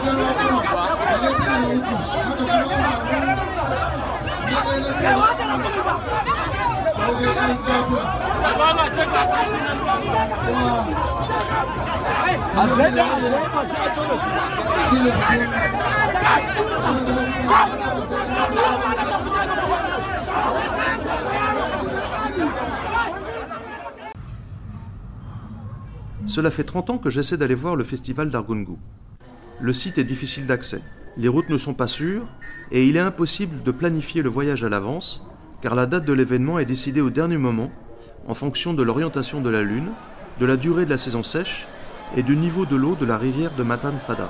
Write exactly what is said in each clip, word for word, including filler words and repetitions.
Cela fait trente ans que j'essaie d'aller voir le festival d'Argungu. Le site est difficile d'accès, les routes ne sont pas sûres et il est impossible de planifier le voyage à l'avance car la date de l'événement est décidée au dernier moment en fonction de l'orientation de la Lune, de la durée de la saison sèche et du niveau de l'eau de la rivière de Matan Fada.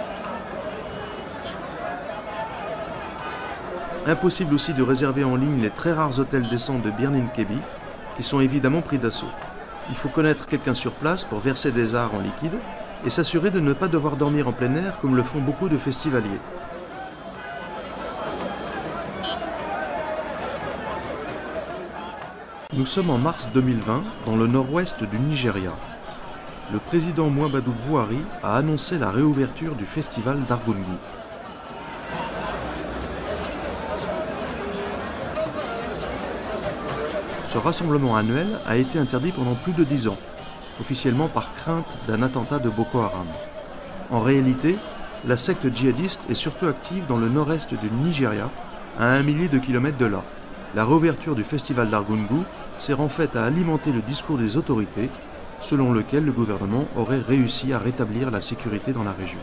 Impossible aussi de réserver en ligne les très rares hôtels décents de Birninkebi qui sont évidemment pris d'assaut. Il faut connaître quelqu'un sur place pour verser des arts en liquide et s'assurer de ne pas devoir dormir en plein air comme le font beaucoup de festivaliers. Nous sommes en mars deux mille vingt dans le nord-ouest du Nigeria. Le président Muhammadu Buhari a annoncé la réouverture du festival d'Argungu. Ce rassemblement annuel a été interdit pendant plus de dix ans, officiellement par crainte d'un attentat de Boko Haram. En réalité, la secte djihadiste est surtout active dans le nord-est du Nigeria, à un millier de kilomètres de là. La réouverture du festival d'Argungu sert en fait à alimenter le discours des autorités, selon lequel le gouvernement aurait réussi à rétablir la sécurité dans la région.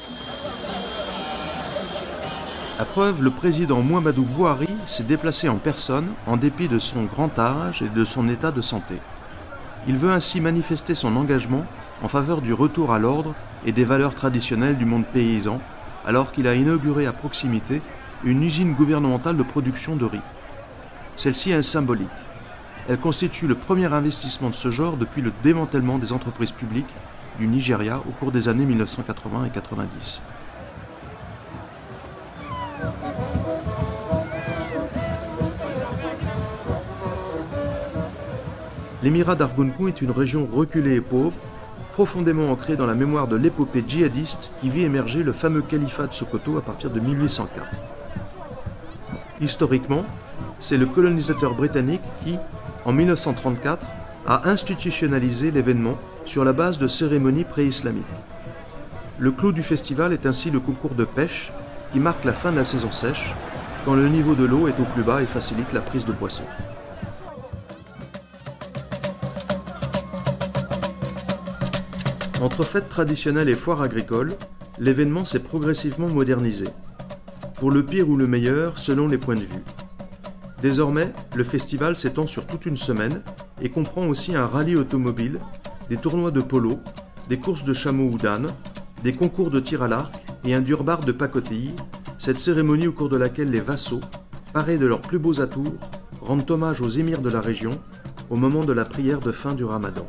À preuve, le président Muhammadu Buhari s'est déplacé en personne en dépit de son grand âge et de son état de santé. Il veut ainsi manifester son engagement en faveur du retour à l'ordre et des valeurs traditionnelles du monde paysan, alors qu'il a inauguré à proximité une usine gouvernementale de production de riz. Celle-ci est symbolique. Elle constitue le premier investissement de ce genre depuis le démantèlement des entreprises publiques du Nigeria au cours des années mille neuf cent quatre-vingts et quatre-vingt-dix. L'émirat d'Argungu est une région reculée et pauvre, profondément ancrée dans la mémoire de l'épopée djihadiste qui vit émerger le fameux califat de Sokoto à partir de mille huit cent quatre. Historiquement, c'est le colonisateur britannique qui, en mille neuf cent trente-quatre, a institutionnalisé l'événement sur la base de cérémonies pré-islamiques. Le clou du festival est ainsi le concours de pêche qui marque la fin de la saison sèche, quand le niveau de l'eau est au plus bas et facilite la prise de poissons. Entre fêtes traditionnelles et foires agricoles, l'événement s'est progressivement modernisé. Pour le pire ou le meilleur, selon les points de vue. Désormais, le festival s'étend sur toute une semaine et comprend aussi un rallye automobile, des tournois de polo, des courses de chameaux ou d'ânes, des concours de tir à l'arc et un durbar de pacotille, cette cérémonie au cours de laquelle les vassaux, parés de leurs plus beaux atours, rendent hommage aux émirs de la région au moment de la prière de fin du Ramadan.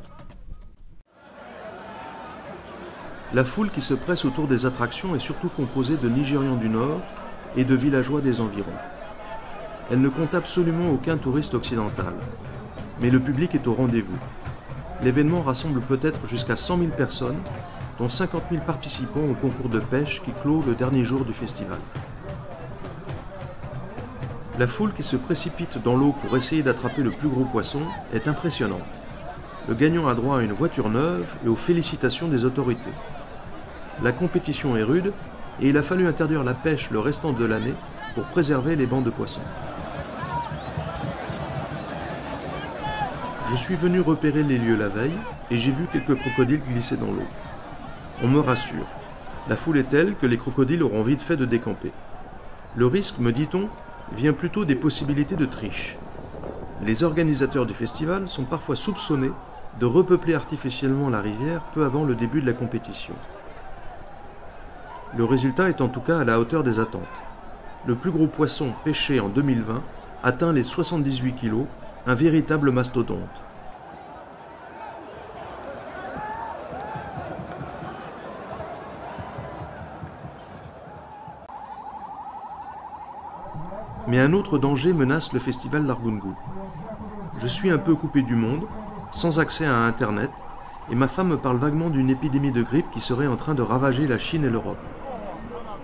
La foule qui se presse autour des attractions est surtout composée de Nigérians du Nord et de villageois des environs. Elle ne compte absolument aucun touriste occidental. Mais le public est au rendez-vous. L'événement rassemble peut-être jusqu'à cent mille personnes, dont cinquante mille participants au concours de pêche qui clôt le dernier jour du festival. La foule qui se précipite dans l'eau pour essayer d'attraper le plus gros poisson est impressionnante. Le gagnant a droit à une voiture neuve et aux félicitations des autorités. La compétition est rude et il a fallu interdire la pêche le restant de l'année pour préserver les bancs de poissons. Je suis venu repérer les lieux la veille et j'ai vu quelques crocodiles glisser dans l'eau. On me rassure. La foule est telle que les crocodiles auront vite fait de décamper. Le risque, me dit-on, vient plutôt des possibilités de triche. Les organisateurs du festival sont parfois soupçonnés de repeupler artificiellement la rivière peu avant le début de la compétition. Le résultat est en tout cas à la hauteur des attentes. Le plus gros poisson pêché en deux mille vingt atteint les soixante-dix-huit kilos, un véritable mastodonte. Mais un autre danger menace le festival d'Argungu. Je suis un peu coupé du monde, sans accès à Internet, et ma femme me parle vaguement d'une épidémie de grippe qui serait en train de ravager la Chine et l'Europe.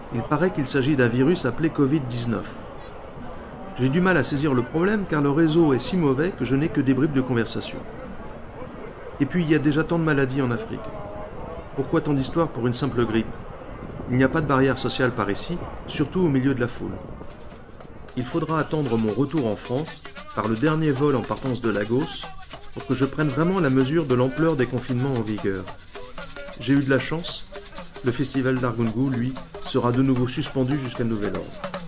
Il paraît qu'il s'agit d'un virus appelé covid dix-neuf. J'ai du mal à saisir le problème car le réseau est si mauvais que je n'ai que des bribes de conversation. Et puis il y a déjà tant de maladies en Afrique. Pourquoi tant d'histoires pour une simple grippe? Il n'y a pas de barrière sociale par ici, surtout au milieu de la foule. Il faudra attendre mon retour en France, par le dernier vol en partance de Lagos, pour que je prenne vraiment la mesure de l'ampleur des confinements en vigueur. J'ai eu de la chance, le festival d'Argungu, lui, sera de nouveau suspendu jusqu'à nouvel ordre.